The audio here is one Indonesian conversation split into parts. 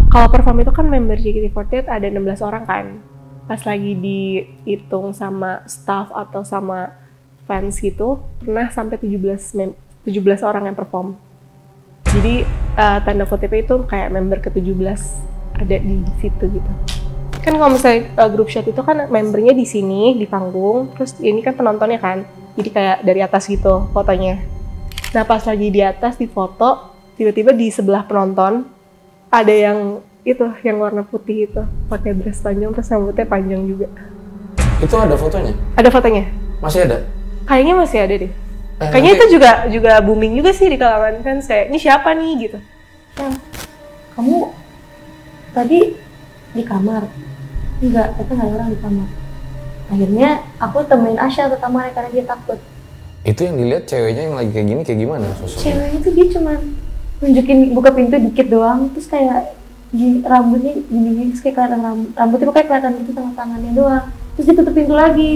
Kalau perform itu kan member JKT48 ada 16 orang kan. Pas lagi dihitung sama staff atau sama fans gitu, pernah sampai 17 orang yang perform. Jadi tanda kutipnya itu kayak member ke-17 ada di situ gitu. Kan kalau misalnya group shot itu kan membernya di sini, di panggung, terus ini kan penontonnya kan. Jadi kayak dari atas gitu fotonya. Nah pas lagi di atas di foto, tiba-tiba di sebelah penonton ada yang itu, yang warna putih itu, pakai dress panjang terus rambutnya panjang juga. Itu ada fotonya? Ada fotonya? Masih ada? Kayaknya masih ada deh. Kayaknya itu juga booming juga sih di kalangan fans, kayak ini siapa nih gitu. Kamu tadi di kamar? Enggak, itu nggak ada orang di kamar. Akhirnya aku temenin Asya ke kamarnya karena dia takut. Itu yang dilihat ceweknya yang lagi kayak gini kayak gimana sosoknya? Ceweknya tuh dia cuma nunjukin buka pintu dikit doang, terus kayak rambutnya gini, terus kayak kelihatan rambutnya pokoknya kelihatan gitu sama tangannya doang. Terus dia tutup pintu lagi.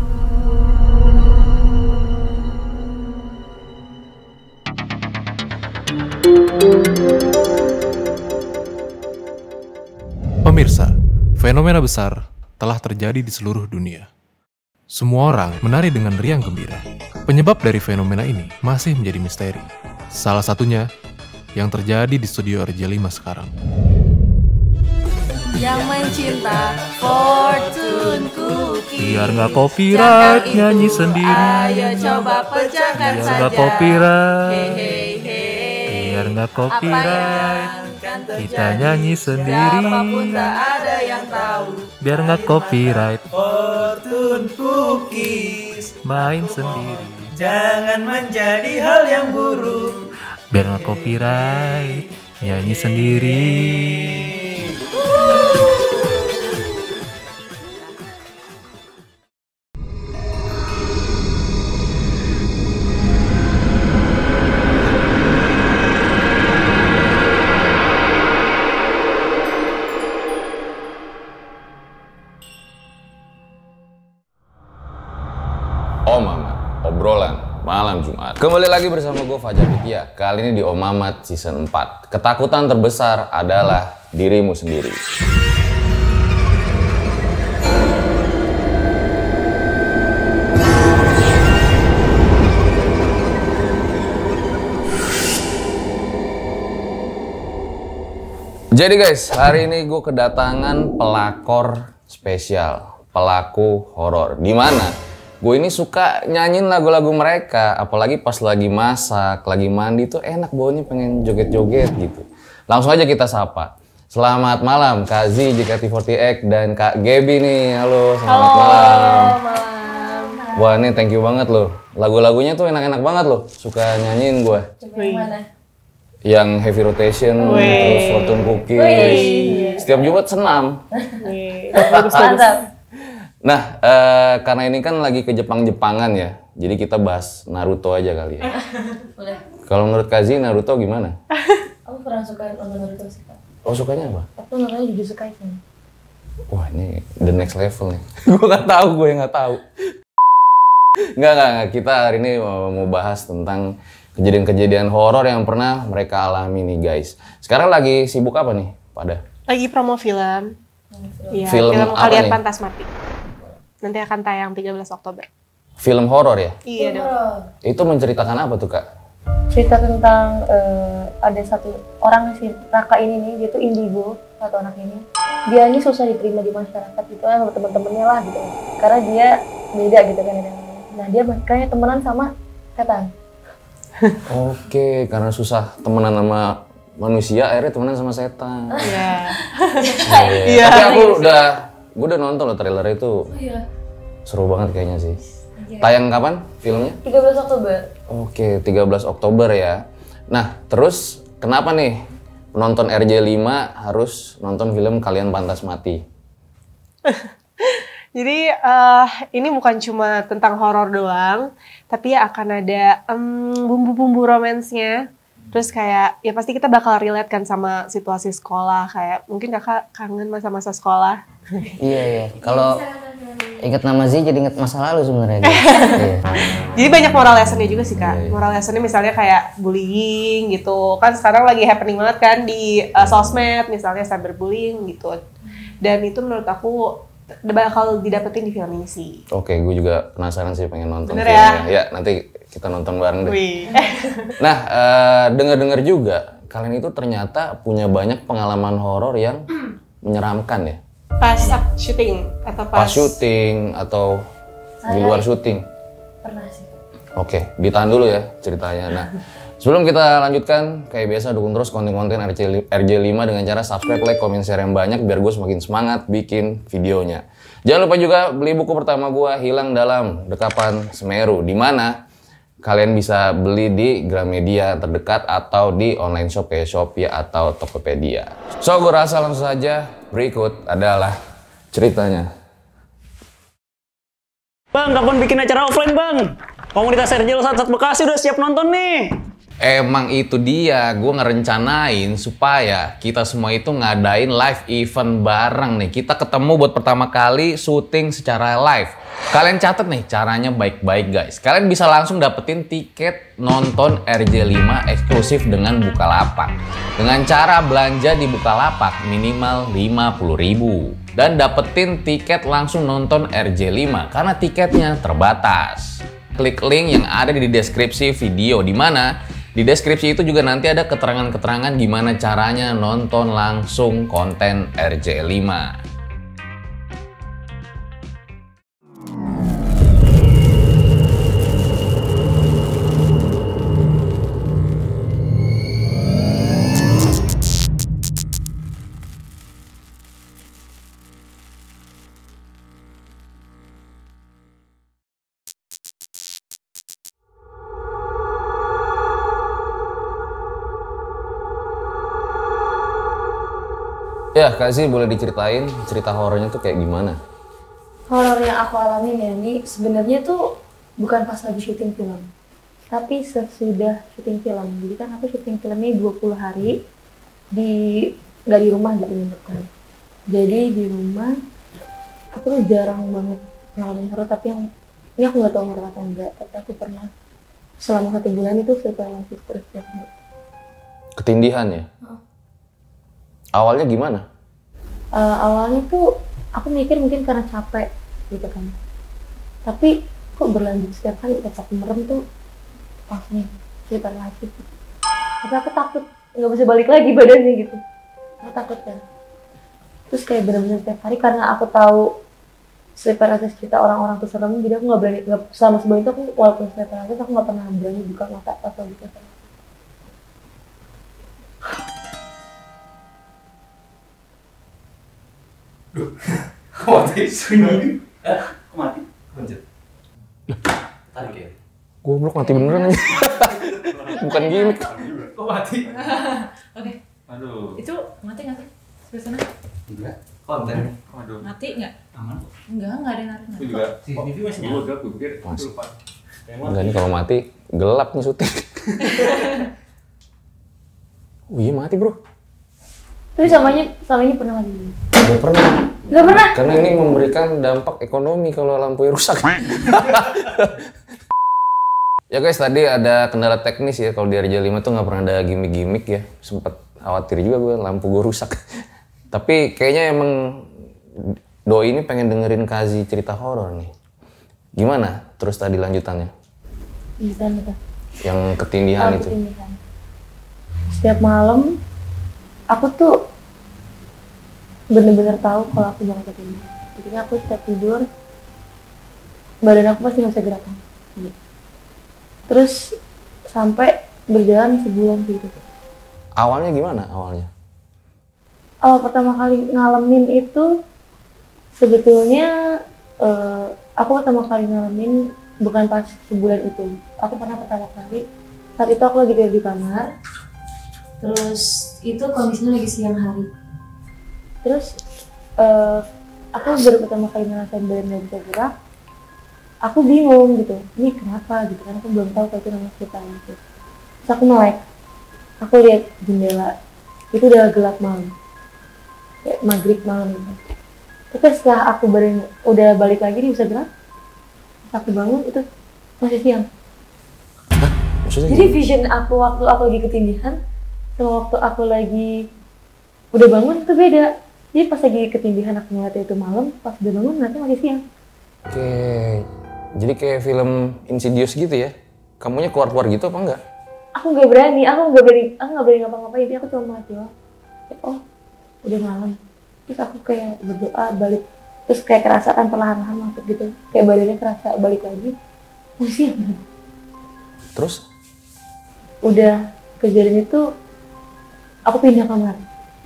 Pemirsa, fenomena besar telah terjadi di seluruh dunia. Semua orang menari dengan riang gembira. Penyebab dari fenomena ini masih menjadi misteri. Salah satunya yang terjadi di studio RJ5 sekarang. Yang mencinta Fortune Cookie. Biar nggak copyright nyanyi sendiri. Ayo coba pecahkan Biar saja. nggak copyright. Hey, hey, hey. Biar nggak Apa yang copyright. akan terjadi? Kita nyanyi sendiri. Siapapun tak ada yang tahu. Biar nggak copyright. Fortune Cookies, Main sendiri. jangan menjadi hal yang buruk. Biar nggak copyright. Nyanyi sendiri. Om Mamat, obrolan malam Jumat. Kembali lagi bersama gue Fajar Ditya. Kali ini di Om Mamat season 4. Ketakutan terbesar adalah dirimu sendiri. Jadi guys, hari ini gue kedatangan pelakor spesial, pelaku horor. Di mana gue ini suka nyanyiin lagu-lagu mereka, apalagi pas lagi masak, lagi mandi tuh enak baunya, pengen joget-joget gitu. Langsung aja kita sapa. Selamat malam Kak Z, JKT48 dan Kak Gaby nih. Halo, selamat malam. Malam. Wah ini thank you banget loh. Lagu-lagunya tuh enak-enak banget loh. Suka nyanyiin gue. Coba yang mana? Yang Heavy Rotation, terus Fortune Cookies. Setiap Jumat senam. Mantap. Nah, karena ini kan lagi ke Jepang-Jepangan ya, jadi kita bahas Naruto aja kali ya. Boleh. Kalau menurut Kazi, Naruto gimana? Aku pernah suka nonton Naruto sih, Kak. Oh, sukanya apa? Aku nontonnya Jujutsu Kaisen. Wah, ini the next level nih. Gue nggak tahu. Nggak. Kita hari ini mau bahas tentang kejadian-kejadian horor yang pernah mereka alami nih, guys. Sekarang lagi sibuk apa nih, pada? Lagi promo film. Iya, Film film apa Kalian nih? Pantas Mati. Nanti akan tayang 13 Oktober. Film horor ya? Iya dong. Itu menceritakan apa tuh, Kak? Cerita tentang ada satu orang si Raka ini nih, dia tuh indigo, satu anak ini. Dia ini susah diterima di masyarakat gitu kan, sama temen-temennya lah gitu. Karena dia beda gitu kan. Nah dia makanya temenan sama setan. Oke, karena susah temenan sama manusia, akhirnya temenan sama setan. Iya. Iya. Tapi gue udah nonton loh trailer itu. Iya. Seru banget kayaknya sih. Tayang kapan filmnya? 13 Oktober. Oke, 13 Oktober ya. Nah, terus kenapa nih penonton RJ5 harus nonton film Kalian Pantas Mati? Jadi ini bukan cuma tentang horor doang, tapi ya akan ada bumbu-bumbu romansnya. Terus kayak ya pasti kita bakal relate kan sama situasi sekolah, kayak mungkin kakak kangen masa-masa sekolah. Iya. Kalau Ingat nama Zi jadi ingat masa lalu sebenarnya. Iya. Jadi banyak moral lesson-nya juga sih Kak. Moral lesson-nya misalnya kayak bullying gitu. Kan sekarang lagi happening banget kan di sosmed, misalnya cyberbullying gitu. Dan itu menurut aku bakal didapetin di film ini sih. Oke, gue juga penasaran sih pengen nonton Bener filmnya. ya? Ya, nanti kita nonton bareng deh. Wih. Nah, dengar-dengar juga kalian itu ternyata punya banyak pengalaman horor yang menyeramkan ya? Pas syuting atau Pas syuting atau di luar syuting? Pernah sih. Oke, ditahan dulu ya ceritanya. Nah, sebelum kita lanjutkan, kayak biasa dukung terus konten-konten RJ5 dengan cara subscribe, like, komen, share yang banyak biar gue semakin semangat bikin videonya. Jangan lupa juga beli buku pertama gue, Hilang Dalam Dekapan Semeru, di mana kalian bisa beli di Gramedia terdekat atau di online shop kayak Shopee atau Tokopedia. So, gue rasa langsung saja berikut adalah ceritanya. Bang, kapan bikin acara offline bang? Komunitas RJ Sat Bekasi udah siap nonton nih. Emang itu dia, gue ngerencanain supaya kita semua itu ngadain live event bareng nih. Kita ketemu buat pertama kali syuting secara live. Kalian catat nih caranya baik-baik guys. Kalian bisa langsung dapetin tiket nonton RJ5 eksklusif dengan Bukalapak. Dengan cara belanja di Bukalapak minimal 50.000. Dan dapetin tiket langsung nonton RJ5 karena tiketnya terbatas. Klik link yang ada di deskripsi video, di mana di deskripsi itu juga nanti ada keterangan-keterangan gimana caranya nonton langsung konten RJ5. Ya, Kak Zi boleh diceritain cerita horornya tuh kayak gimana? Horor yang aku alamin ya ini sebenarnya tuh bukan pas lagi syuting film, tapi sesudah syuting film. Jadi kan aku syuting filmnya 20 hari nggak di rumah gitu kan. Jadi di rumah aku tuh jarang banget ngalamin horor, tapi yang ini aku nggak tahu horor atau enggak, tapi aku pernah selama 1 bulan itu setelah terus. Ketindihan ya? Awalnya gimana? Awalnya tuh aku mikir mungkin karena capek gitu kan. Tapi kok berlanjut setiap kali pas aku merem tuh langsung cerita lagi. Tapi aku takut nggak bisa balik lagi badannya gitu. Aku takut kan. Terus kayak benar-benar setiap hari karena aku tahu sleep paralysis cerita orang-orang tuh serem, jadi aku nggak berani, selama sebulan itu aku walaupun sleep paralysis aku nggak pernah berani buka mata atau gitu. Kok mati? Sunyi. Kok mati? Lanjut. Tarik ya? Goblok mati beneran aja. Bukan gimmick. Kok mati? Oke. Aduh. Itu mati nggak sih? Sebelah sana? Enggak. Konten. Aduh. Mati nggak? Aman. Enggak ada narik. Aku juga. CCTV masih nyala. Gue pikir. Masih. Lupa. Enggak nih kalau mati gelap nih syuting. Wih mati bro. Tapi samanya pernah lagi. Gak pernah. Gak pernah. Karena ini memberikan dampak ekonomi kalau lampunya rusak. Ya guys, tadi ada kendala teknis ya. Kalau di RJ5 tuh nggak pernah ada gimmick-gimmick ya. Sempet khawatir juga gue lampu gue rusak. Tapi kayaknya emang Doi ini pengen dengerin Kazi cerita horor nih. Gimana terus tadi lanjutannya? Bisa. Yang ketindihan itu. Ketindihan. Setiap malam aku tuh bener-bener tahu kalau aku bakal ketindihan. Jadi aku setiap tidur badan aku pasti nggak bisa gerakan. Terus sampai berjalan sebulan gitu. Awalnya gimana awalnya? Awal pertama kali ngalamin itu sebetulnya aku pertama kali ngalamin bukan pas sebulan itu. Aku pernah pertama kali saat itu aku lagi tidur di kamar. Terus itu kondisinya lagi siang hari. Terus aku baru pertama kali ngerasain badan gak bisa gerak. Aku bingung gitu, ini kenapa gitu kan, aku belum tahu kalau itu nama kita gitu. Terus aku melek, aku lihat jendela, itu udah gelap malam, kayak maghrib malam gitu. Tapi setelah aku udah balik lagi di Instagram, pas aku bangun itu masih siang. Maksudnya Jadi gimana? vision aku waktu aku lagi ketindihan sama waktu aku lagi udah bangun itu beda. Jadi pas lagi ketindihan aku ngeliatnya itu malam, pas udah bangun ngeliatnya masih siang. Oke, jadi kayak film Insidious gitu ya? Kamunya keluar-keluar gitu apa enggak? Aku nggak berani ngapa-ngapain. Jadi aku cuma mati loh. Oh, udah malam. Terus aku kayak berdoa balik. Terus kayak kerasaan perlahan-lahan masuk gitu. Kayak badannya kerasa balik lagi. Oh siang. Terus? Udah kejadian itu aku pindah kamar.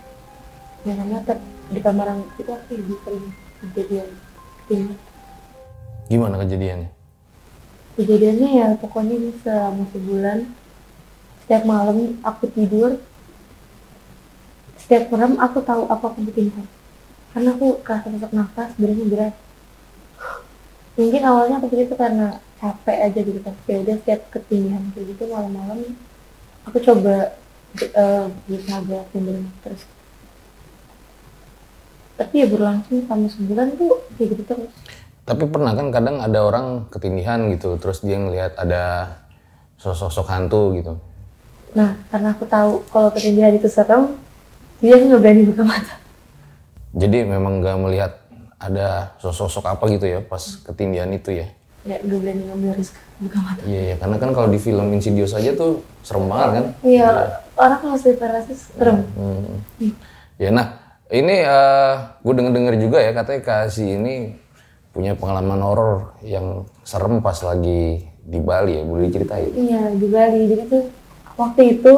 Di kamar yang itu aku lebih sering kejadian. Gimana kejadiannya? Kejadiannya ya pokoknya ini selama sebulan. Setiap malam aku tidur, setiap malam aku tahu aku akan pingsan. Karena aku kerasa sesak nafas, badannya berat. Mungkin awalnya aku pikir itu karena capek aja gitu kan. Ya udah setiap ketindihan kayak gitu malam-malam aku coba berusaha gerakin diri terus. Tapi ya berlangsung selama sebulan tuh kayak gitu terus. Tapi pernah kan kadang ada orang ketindihan gitu, terus dia ngelihat ada sosok hantu gitu. Nah, karena aku tahu kalau ketindihan itu serem, dia nggak berani buka mata. Jadi memang nggak melihat ada sosok apa gitu ya pas ketindihan itu ya? Ya, nggak berani ngambil risk buka mata. Iya, karena kan kalau di film Insidious aja tuh serem banget kan? Iya, orang kalau separasi serem. Ya, nah ini gue denger juga ya katanya Kasih ini punya pengalaman horor yang serem pas lagi di Bali ya, boleh diceritain? Iya, di Bali. Jadi tuh waktu itu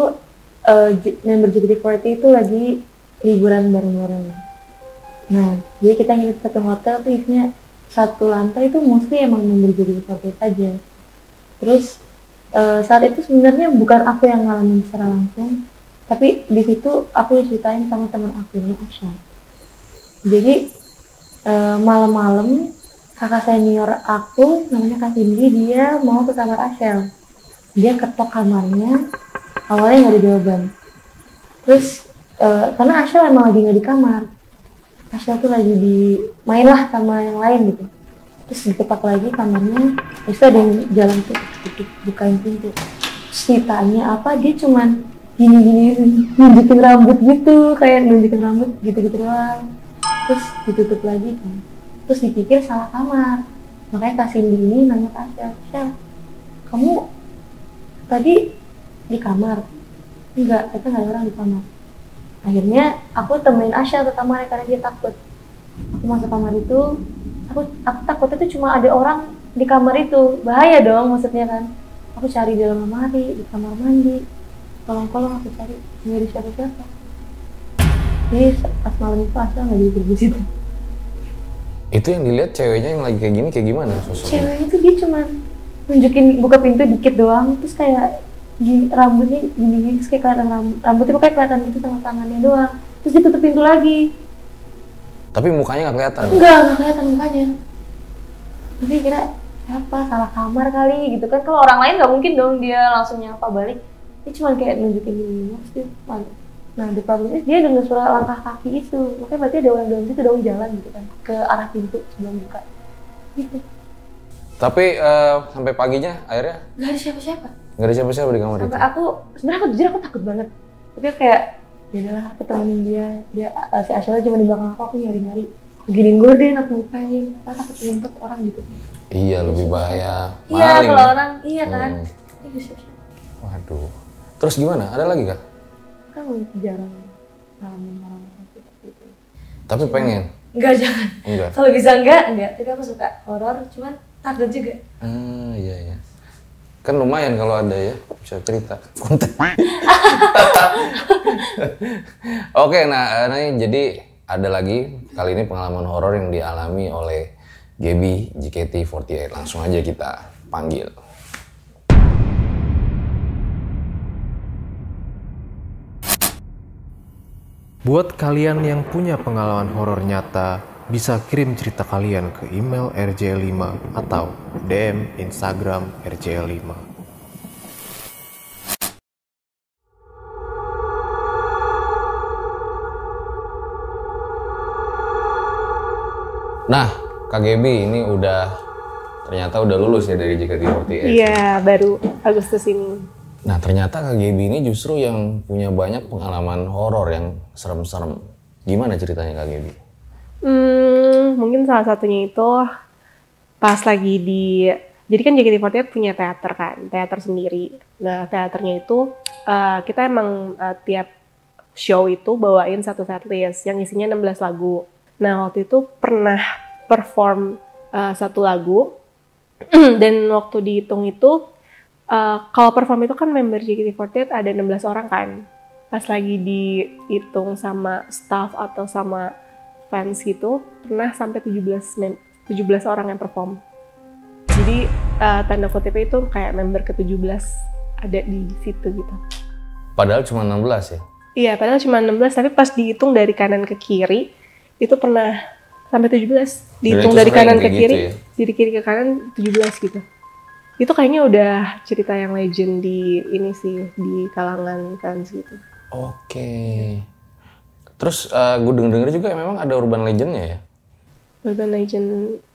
member JKT48 itu lagi liburan bareng-bareng. Nah, jadi kita nginep satu hotel tuh isinya satu lantai itu mostly emang member JKT48 aja. Terus saat itu sebenarnya bukan aku yang ngalamin secara langsung, tapi di situ aku diceritain sama teman aku ini Asha. Jadi malam-malam kakak senior aku namanya Kak Cindy, dia mau ke kamar Ashel. Dia ketok kamarnya, awalnya nggak ada jawaban. Terus karena Ashel emang lagi nggak di kamar, Ashel tuh lagi main lah sama yang lain gitu. Terus diketok lagi kamarnya, terus ada yang jalan tuh bukain pintu. Terus ditanya apa, dia cuman gini-gini nunjukin rambut gitu, kayak nunjukin rambut gitu-gitu doang. Terus ditutup lagi kan. Terus dipikir salah kamar. Makanya Kak Cindy ini nanya ke Ashel, kamu tadi di kamar? Enggak, itu nggak ada orang di kamar. Akhirnya aku temenin Ashel ke kamarnya karena dia takut. Aku masuk kamar itu, aku takutnya tuh cuma ada orang di kamar itu. Bahaya dong maksudnya kan. Aku cari di dalam lemari, di kamar mandi, kolong-kolong aku cari, nggak ada siapa-siapa. Jadi pas malam itu Ashel nggak di situ. Itu yang dilihat ceweknya yang lagi kayak gini kayak gimana sosoknya? Ceweknya tuh dia cuma nunjukin buka pintu dikit doang, terus kayak rambutnya gini, terus kayak kelihatan rambutnya kayak kelihatan gitu sama tangannya doang, terus ditutup pintu lagi. Tapi mukanya nggak kelihatan? Enggak kelihatan mukanya. Tapi kira apa, salah kamar kali gitu kan, kalau orang lain nggak mungkin dong dia langsung nyapa balik. Dia cuma kayak nunjukin gini, terus dia balik. Nah, di problemnya dia dengar suara langkah kaki itu, makanya berarti ada orang dalam situ dong jalan gitu kan, ke arah pintu sebelum buka. Gitu. Tapi sampai paginya akhirnya? Gak ada siapa-siapa. Gak ada siapa-siapa di kamar itu? Sampai sebenarnya aku jujur aku takut banget. Tapi kayak, ya udahlah aku temenin dia si Ashel cuma di belakang aku nyari-nyari. Giniin gorden aku lupain, aku takut nyempet orang gitu. Iya, lebih bahaya. Iya, Maling. kalau orang, iya kan. Waduh. Terus gimana? Ada lagi kah? Kan jarang ngalamin orang-orang seperti itu. Tapi pengen? Enggak, jangan. Enggak? Kalau bisa enggak. Tapi aku suka horor, cuman takut juga. Iya. Kan lumayan kalau ada ya, bisa cerita. Konten. Oke, nah ini jadi ada lagi kali ini pengalaman horor yang dialami oleh Gaby JKT48. Langsung aja kita panggil. Buat kalian yang punya pengalaman horor nyata, bisa kirim cerita kalian ke email rjl5 atau DM Instagram rjl5. Nah, KGB ini ternyata udah lulus ya dari JKT48. Iya, baru Agustus ini. Nah, ternyata KGB ini justru yang punya banyak pengalaman horor yang serem-serem. Gimana ceritanya KGB? Mungkin salah satunya itu pas lagi jadi kan JKT48 punya teater kan, teater sendiri. Nah, teaternya itu kita emang tiap show itu bawain satu setlist yang isinya 16 lagu. Nah, waktu itu pernah perform satu lagu dan waktu dihitung itu kalau perform itu kan member JKT48 ada 16 orang kan. Pas lagi dihitung sama staff atau sama fans gitu, pernah sampai 17 orang yang perform. Jadi tanda kutipnya itu kayak member ke-17 ada di situ gitu. Padahal cuma 16 ya? Iya, padahal cuma 16, tapi pas dihitung dari kanan ke kiri, itu pernah sampai 17. Dihitung dari kanan ke kiri, gitu ya? dari kiri ke kanan 17 gitu. Itu kayaknya udah cerita yang legend di ini sih, di kalangan fans gitu. Oke. Terus gue denger juga memang ada urban legendnya ya? Urban legend,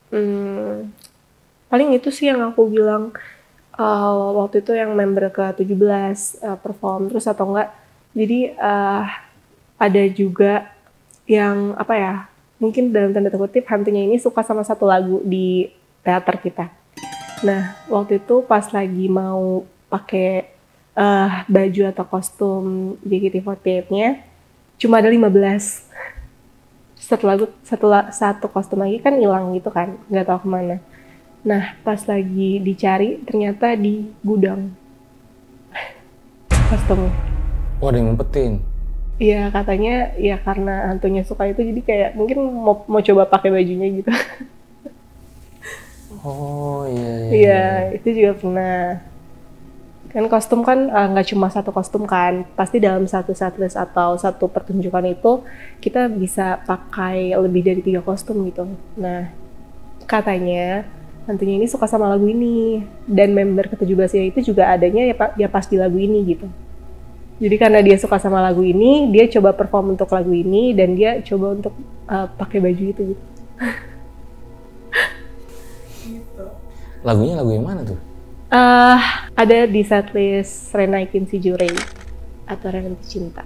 paling itu sih yang aku bilang waktu itu yang member ke-17 perform, terus atau enggak. Jadi ada juga yang apa ya, mungkin dalam tanda kutip hantunya ini suka sama satu lagu di teater kita. Nah, waktu itu pas lagi mau pakai baju atau kostum JKT48-nya cuma ada 15. Satu kostum lagi kan hilang gitu kan, nggak tahu kemana. Nah, pas lagi dicari ternyata di gudang kostumnya. Oh, ada yang ngumpetin? Iya, katanya ya karena hantunya suka itu, jadi kayak mungkin mau coba pakai bajunya gitu. Oh iya. Iya, itu juga pernah. Kan kostum kan nggak cuma satu kostum kan, pasti dalam satu setlist atau satu pertunjukan itu kita bisa pakai lebih dari 3 kostum gitu. Nah, katanya hantunya ini suka sama lagu ini, dan member ke-17 itu juga adanya ya pas di lagu ini gitu. Jadi karena dia suka sama lagu ini, dia coba perform untuk lagu ini, dan dia coba untuk pakai baju itu gitu. Lagunya lagu yang mana tuh? Ada di setlist Renaikin Si Jurei atau Renaikin Cinta.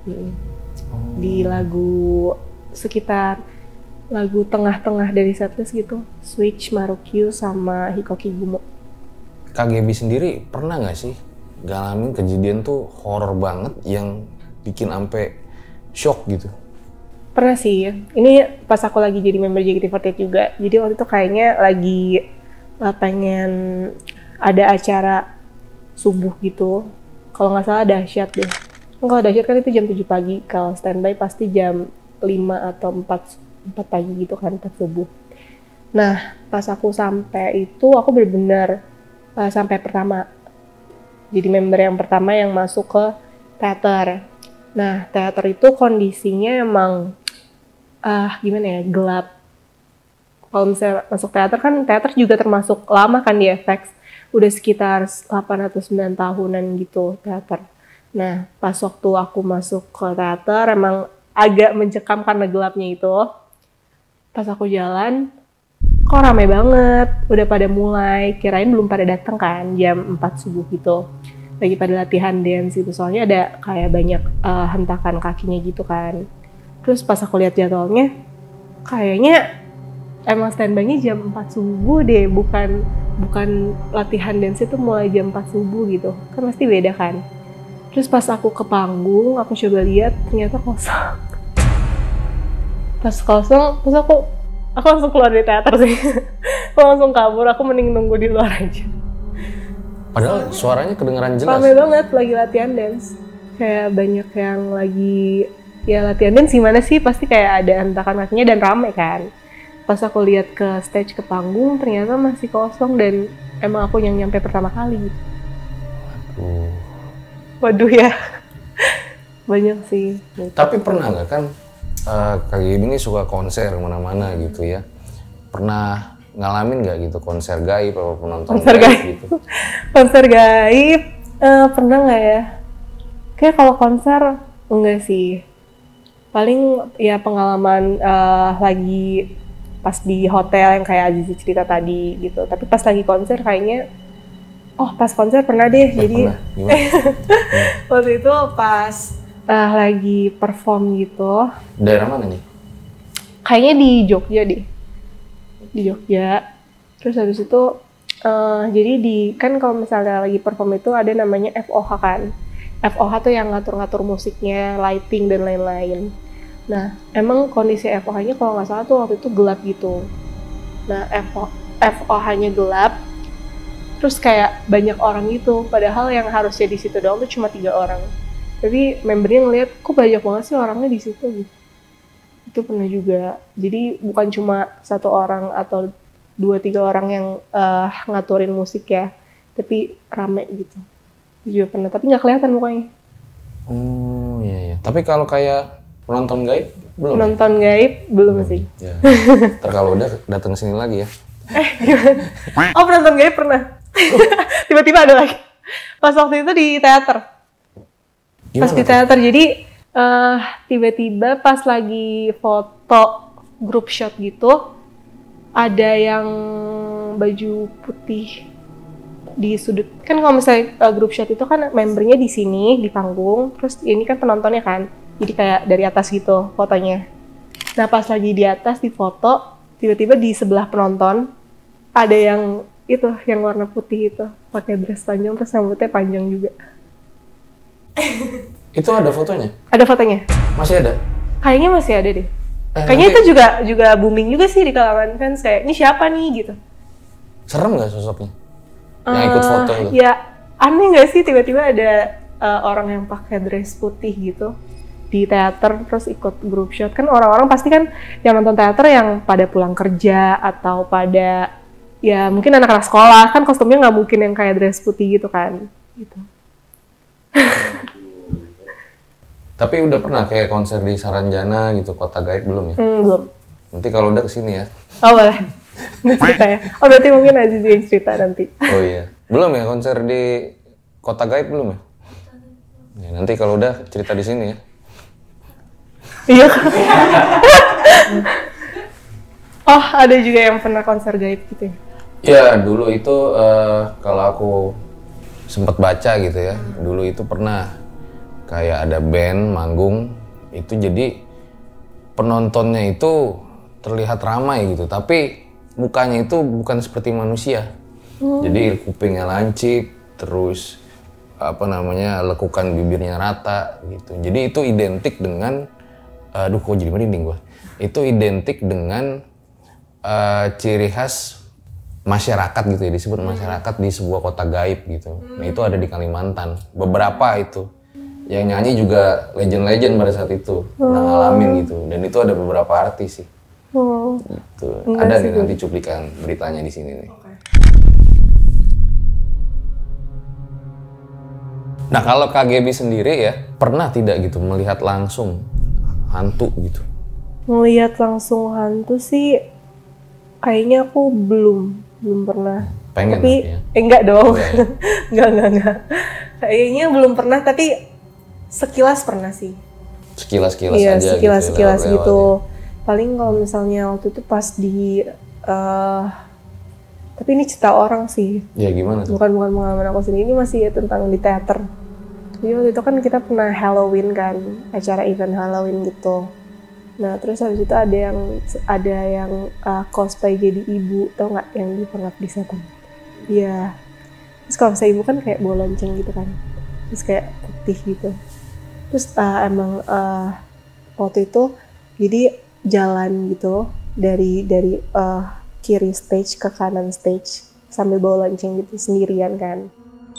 Di lagu sekitar lagu tengah-tengah dari setlist gitu, Switch, Marukyu, sama Hikoki Gumo. KGB sendiri pernah nggak sih ngalamin kejadian tuh horor banget yang bikin ampe shock gitu? Pernah sih. Ini pas aku lagi jadi member JKT48 juga. Jadi waktu itu kayaknya lagi pengen ada acara subuh gitu. Kalau nggak salah dahsyat deh. Kalau dahsyat kan itu jam 7 pagi. Kalau standby pasti jam 5 atau 4 pagi gitu kan, 4 subuh. Nah, pas aku sampai itu, aku benar-benar sampai pertama. Jadi member yang pertama yang masuk ke teater. Nah, teater itu kondisinya emang gimana ya, gelap. Kalau misalnya masuk teater kan, teater juga termasuk lama kan di FX. Udah sekitar 8 atau 9 tahunan gitu teater. Nah, pas waktu aku masuk ke teater emang agak mencekam karena gelapnya itu. Pas aku jalan, kok rame banget, udah pada mulai, kirain belum pada datang kan, jam 4 subuh gitu. Lagi pada latihan dance gitu, soalnya ada kayak banyak hentakan kakinya gitu kan. Terus pas aku lihat jadwalnya, kayaknya emang standby-nya jam 4 subuh deh, bukan latihan dance itu mulai jam 4 subuh gitu. Kan pasti beda kan. Terus pas aku ke panggung, aku coba lihat, ternyata kosong. Pas kosong, terus aku langsung keluar dari teater sih. Aku langsung kabur, aku mending nunggu di luar aja. Padahal suaranya kedengeran jelas. Rame banget lagi latihan dance. Kayak banyak yang lagi ya latihan dance gimana sih, pasti kayak ada hentakan kakinya dan rame kan. Pas aku lihat ke stage, ke panggung, ternyata masih kosong dan emang aku yang nyampe pertama kali. Waduh ya. Banyak sih. Tapi pernah nggak kan KGB ini suka konser mana-mana gitu ya? Pernah ngalamin nggak gitu konser gaib atau penonton gaib gitu? Konser gaib pernah nggak ya? Kayak kalau konser enggak sih. Paling ya pengalaman lagi pas di hotel yang kayak Azizi cerita tadi gitu. Tapi pas lagi konser kayaknya, pas konser pernah deh. Jadi waktu itu pas lagi perform gitu. Daerah mana nih? Kayaknya di Jogja deh. Di Jogja. Terus habis itu jadi kan kalau misalnya lagi perform itu ada namanya FOH kan. FOH tuh yang ngatur-ngatur musiknya, lighting dan lain-lain. Nah, emang kondisi FOH-nya kalau nggak salah tuh waktu itu gelap gitu. Nah, FOH-nya gelap, terus kayak banyak orang gitu. Padahal yang harusnya di situ doang tuh cuma 3 orang. Tapi membernya ngeliat, kok banyak banget sih orangnya di situ gitu. Itu pernah juga. Jadi bukan cuma 1 orang atau 2-3 orang yang ngaturin musik ya, tapi rame gitu. Juga pernah, tapi nggak kelihatan mukanya. Oh iya. Tapi kalau kayak penonton gaib belum? Penonton gaib belum sih. Ya. Ntar kalau udah datang ke sini lagi ya. Gimana? Oh, penonton gaib pernah. Tiba-tiba ada lagi. Pas waktu itu di teater. Pas di teater, jadi tiba-tiba pas lagi foto group shot gitu, ada yang baju putih di sudut. Kan kalau misalnya group shot itu kan membernya di sini di panggung, terus ini kan penontonnya kan, jadi kayak dari atas gitu fotonya. Nah pas lagi di atas di foto, tiba-tiba di sebelah penonton ada yang itu yang warna putih itu, pakai dress panjang terus rambutnya panjang juga. Itu ada fotonya? Ada fotonya. Masih ada? Kayaknya masih ada deh. Kayaknya itu juga booming juga sih di kalangan fans, kayak ini siapa nih gitu. Serem nggak sosoknya? Yang ikut foto itu? Ya aneh nggak sih tiba-tiba ada orang yang pakai dress putih gitu di teater terus ikut group shot. Kan orang-orang pasti kan yang nonton teater yang pada pulang kerja atau pada ya mungkin anak-anak sekolah, kan kostumnya nggak mungkin yang kayak dress putih gitu kan gitu. Tapi udah pernah kayak konser di Saranjana gitu, Kota Gaib belum ya? Belum. Nanti kalau udah kesini ya. Oh boleh. Cerita ya. Oh berarti mungkin Aziz yang cerita nanti. Oh iya. Belum ya konser di Kota Gaib belum ya? Ya nanti kalau udah cerita di sini ya. Iya. Oh ada juga yang pernah konser gaib gitu ya? Ya dulu itu kalau aku sempat baca gitu ya, dulu itu pernah kayak ada band manggung itu, jadi penontonnya itu terlihat ramai gitu, tapi mukanya itu bukan seperti manusia. Jadi kupingnya lancip, terus lekukan bibirnya rata gitu. Jadi itu identik dengan aduh kok jadi merinding gua. Itu identik dengan ciri khas masyarakat gitu ya, disebut masyarakat di sebuah kota gaib gitu. Nah itu ada di Kalimantan, beberapa itu. Yang nyanyi juga legend-legend pada saat itu, pernah ngalamin gitu. Dan itu ada beberapa artis sih. Gitu. Ada nih nanti cuplikan beritanya di sini nih. Nah kalau KGB sendiri ya, pernah tidak gitu melihat langsung hantu gitu? Melihat langsung hantu sih, kayaknya aku belum pernah. Pengen tapi ya? Enggak dong. Enggak. Kayaknya belum pernah, tapi sekilas pernah sih. Sekilas-kilas iya, aja sekilas gitu. Gitu. Paling kalau misalnya waktu itu pas di tapi ini cerita orang sih. Ya gimana tuh? Bukan pengalaman aku sendiri, ini masih tentang di teater. Jadi waktu itu kan kita pernah Halloween kan, acara event Halloween gitu. Nah terus habis itu ada yang cosplay jadi ibu, tau nggak, yang di Pengabdi Setan. Iya. Terus kalau saya ibu kan kayak bawa lonceng gitu kan, terus kayak putih gitu. Terus emang waktu itu jadi jalan gitu dari kiri stage ke kanan stage sambil bawa lonceng gitu sendirian kan.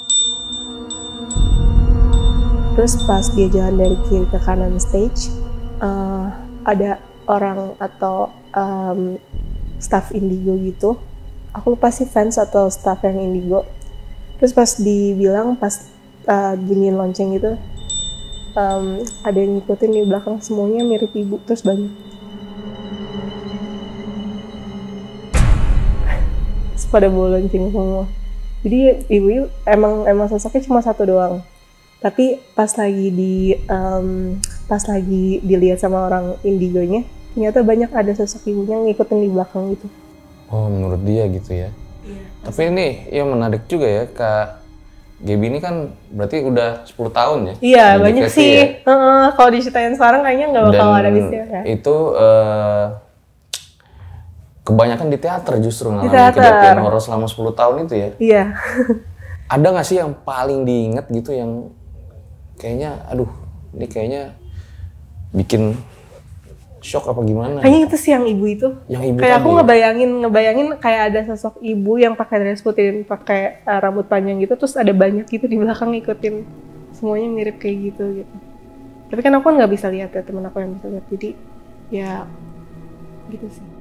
Terus pas dia jalan dari kiri ke kanan stage, ada orang atau staff Indigo gitu. Aku lupa sih fans atau staff yang Indigo. Terus pas dibilang pas giniin lonceng gitu, ada yang ngikutin di belakang, semuanya mirip ibu, terus banyak. Terus pada bawa lonceng semua. Jadi ibu emang sosoknya cuma satu doang. Tapi pas lagi dilihat sama orang Indigonya, ternyata banyak ada sosok ibunya ngikutin di belakang gitu. Oh, menurut dia gitu ya. Iya. Tapi ini yang menarik juga ya, Kak Gaby ini kan berarti udah 10 tahun ya? Iya, di banyak Casey sih. ya? Kalau diceritain sekarang kayaknya nggak bakal Dan ada habisnya ya. itu kebanyakan di teater justru ngalamin teater. kejadian horor selama 10 tahun itu ya? Iya. Ada nggak sih yang paling diingat gitu yang kayaknya, aduh, ini kayaknya bikin shock apa gimana? Kayaknya itu sih yang ibu itu. Yang ibu kayak tadi aku ya? ngebayangin kayak ada sosok ibu yang pakai dress putih, pakai rambut panjang gitu, terus ada banyak gitu di belakang ngikutin. Semuanya mirip kayak gitu. Tapi kan aku nggak bisa lihat ya, temen aku yang bisa lihat. Jadi ya gitu sih.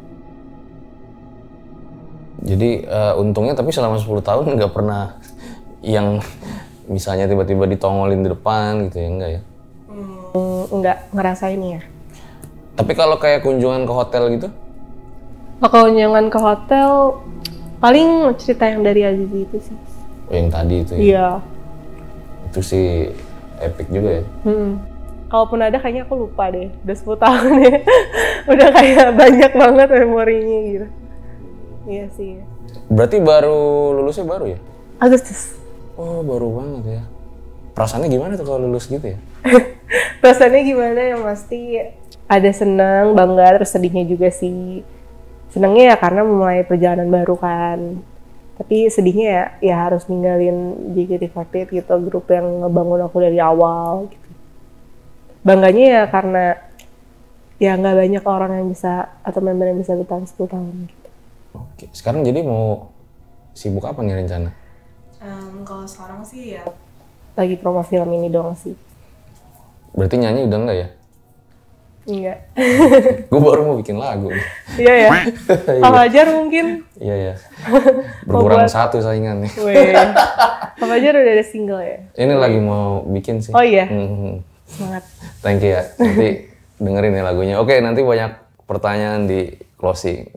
Jadi untungnya tapi selama 10 tahun nggak pernah yang misalnya tiba-tiba ditongolin di depan gitu ya, enggak ya? Nggak ngerasain ya. Tapi kalau kayak kunjungan ke hotel gitu? Kalau kunjungan ke hotel, paling cerita yang dari Azizi itu sih. Oh, yang tadi itu ya? Iya. Itu sih epic juga ya? Kalaupun ada kayaknya aku lupa deh, udah 10 tahun ya. Udah kayak banyak banget memorinya gitu. Iya sih. Berarti lulusnya baru ya? Agustus. Oh, baru banget ya. Perasaannya gimana tuh kalau lulus gitu ya? Perasaannya gimana ya, pasti ada senang, bangga, terus sedihnya juga sih. Senangnya ya karena memulai perjalanan baru kan. Tapi sedihnya ya harus ninggalin JKT48 gitu, grup yang ngebangun aku dari awal gitu. Bangganya ya karena ya nggak banyak orang yang bisa, atau member yang bisa bertahan 10 tahun gitu. Oke, sekarang jadi mau sibuk apa nih rencana? Kalau sekarang sih ya lagi promo film ini doang sih. Berarti nyanyi udah enggak ya? Enggak. Gue baru mau bikin lagu. Iya ya. Pak Fajar mungkin. Iya ya. Berkurang satu saingannya. Pak Fajar udah ada single ya? Ini lagi mau bikin sih. Oh iya. Semangat. Thank you ya. Nanti dengerin ya lagunya. Oke, nanti banyak pertanyaan di closing.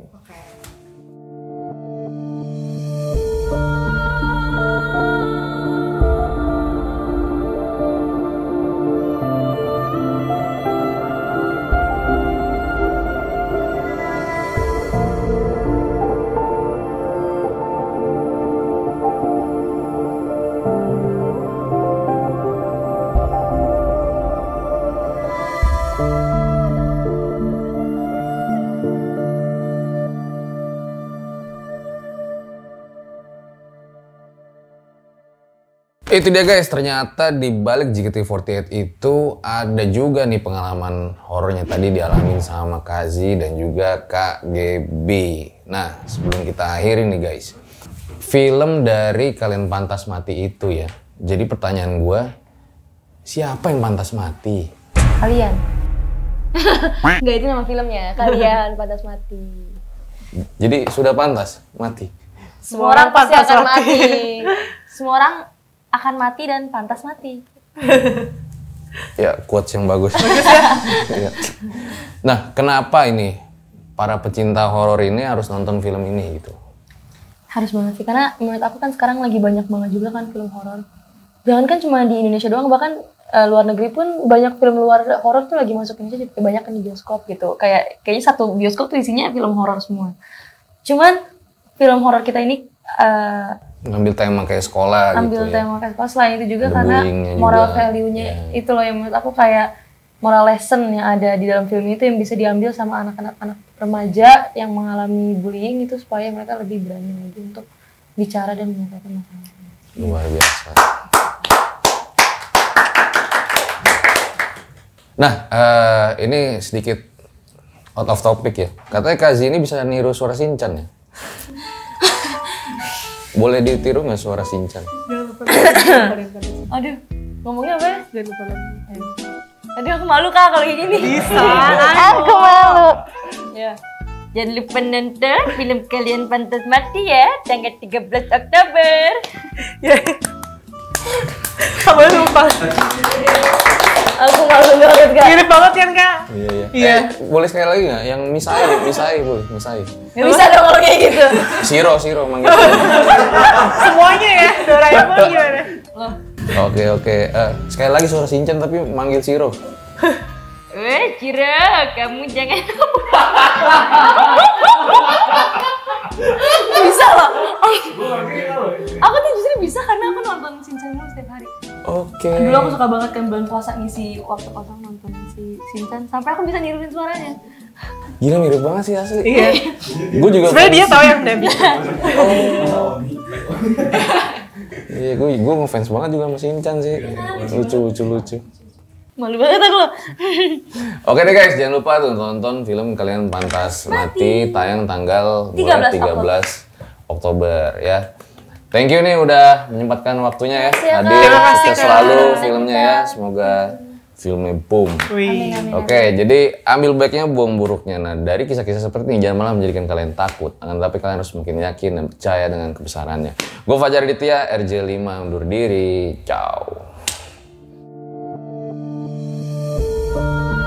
Itu dia guys, ternyata di balik JKT48 itu ada juga nih pengalaman horornya tadi dialamin sama Kak Z dan juga Kak Gaby. Nah, sebelum kita akhiri nih guys, film dari Kalian Pantas Mati itu ya. Jadi pertanyaan gue, siapa yang pantas mati? Kalian. Enggak, itu nama filmnya. Kalian Pantas Mati. Jadi sudah pantas mati? Semua orang pasti akan mati. Semua orang akan mati dan pantas mati. Ya, quotes yang bagus. Ya. Nah, kenapa ini para pecinta horor ini harus nonton film ini gitu? Harus banget sih, karena menurut aku kan sekarang lagi banyak banget juga kan film horor. Jangan kan cuma di Indonesia doang, bahkan luar negeri pun banyak film luar horor tuh lagi masuk Indonesia, juga banyak kan di bioskop gitu. Kayaknya satu bioskop tuh isinya film horor semua. Cuman film horor kita ini ngambil tema kayak sekolah ambil gitu ya. tema kayak sekolah. Selain itu juga Ada karena bullyingnya moral juga. value-nya Ya. itu loh yang menurut aku kayak moral lesson yang ada di dalam film itu yang bisa diambil sama anak-anak remaja yang mengalami bullying itu, supaya mereka lebih berani lagi untuk bicara dan menyelesaikan masalah. Luar biasa. Nah, ini sedikit out of topic ya. Katanya Kazi ini bisa niru suara Shinchan ya? Boleh ditiru nggak suara Shinchan? Aduh, ngomongnya apa ya? Jangan lupa lagi. Aduh, aku malu Kak kalau gini. Bisa. Aku malu. Ya. Jangan lupa nonton film Kalian Pantas Mati ya, tanggal 13 Oktober. Ya. Kamu lupa. Aku malu banget Kak. Mirip banget kan Kak? Iya. Iya. Boleh sekali lagi nggak? Yang Misai boleh, Misai. Gak bisa dong kalau kayak gitu. Shiro manggil. Semuanya ya, Doraemon gimana? Oke. Sekali lagi suara Shinchan tapi manggil Shiro. Weh, Ciro, kamu jangan Oke. Dulu aku suka banget kan bulan puasa ngisi waktu kosong nonton si Shinchan sampai aku bisa niruin suaranya. Gila mirip banget sih asli. Iya. Gue juga Sebenarnya dia tahu yang Debbie. Iya, gue ngefans banget juga sama Shinchan sih. Lucu. Malu banget aku. Oke deh guys, jangan lupa tuh nonton film Kalian Pantas Mati tayang tanggal 13 Oktober ya. Thank you nih udah menyempatkan waktunya ya. Hadir, sukses selalu filmnya ya. Semoga filmnya boom. Oke, jadi ambil baiknya, buang buruknya. Nah, dari kisah-kisah seperti ini jangan malah menjadikan kalian takut. Akan tetapi kalian harus makin yakin dan percaya dengan kebesarannya. Gue Fajar Aditya, RJ5 undur diri. Ciao.